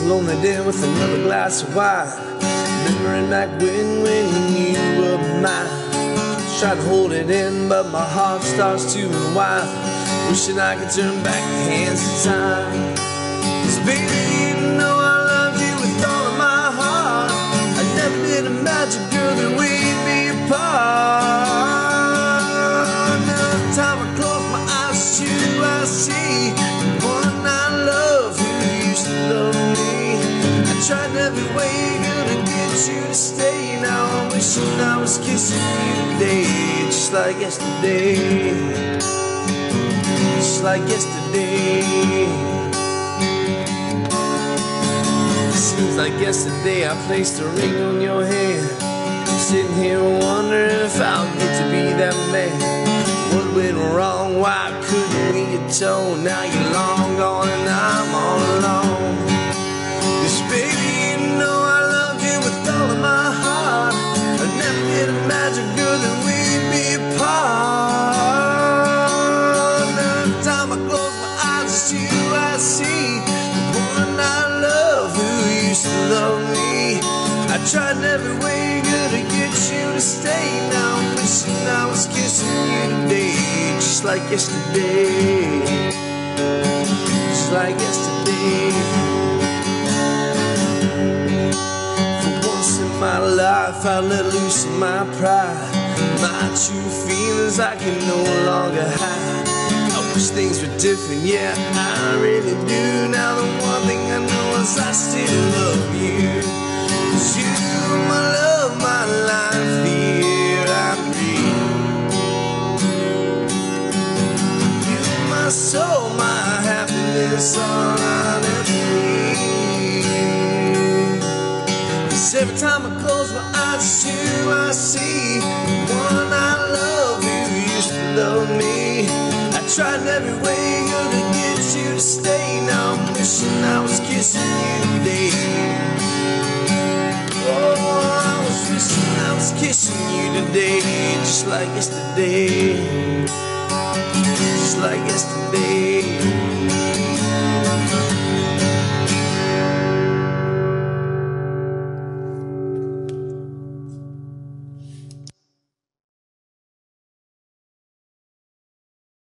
lonely day with another glass of wine, remembering back when you were mine. Try to hold it in, but my heart starts to unwind, wishing I could turn back the hands of time. 'Cause baby, you know I loved you with all of my heart. I never did imagine, girl, that we'd be apart. Now every time I close my eyes to you, I see the one I love who used to love me. I tried every way, girl, to get you to stay. Now I'm wishing I was kissing you today, just like yesterday, just like yesterday. Seems like yesterday I placed a ring on your hand. I'm sitting here wondering if I'll get to be that man. What went wrong? Why couldn't we atone? Now you're long gone and I'm all alone. 'Cause baby, you know I love you with all of my heart. I never did imagine, girl, that we'd be apart. Now every time I close my eyes, it's you I see, the one I love who used to love me. I tried in every way, girl, to get you to stay. Now I'm wishing I was kissing you today, just like yesterday, just like yesterday. For once in my life, I let loose of my pride, my true feelings I can no longer hide. I wish things were different, yeah, I really do. Now the one thing I know is I still love you. 'Cause you, my love, my life, the air I breathe. You, my soul, my happiness, all I ever need. 'Cause every time I close my eyes, it's you I see, the one I love who used to love me. I tried every way, girl, to get you to stay. Now I'm wishing I was kissing you today. Oh, I was wishing I was kissing you today, just like yesterday, just like yesterday.